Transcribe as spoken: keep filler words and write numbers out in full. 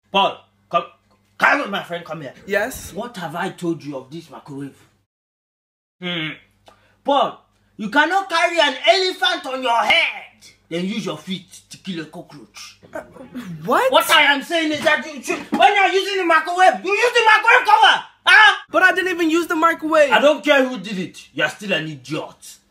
Paul, come. Come on, my friend, come here. Yes? What have I told you of this microwave? Hmm. Paul, you cannot carry an elephant on your head, then use your feet to kill a cockroach. Uh, what? What I am saying is that you should, when you are using the microwave, you use the microwave cover. Huh? But I didn't even use the microwave. I don't care who did it. You are still an idiot.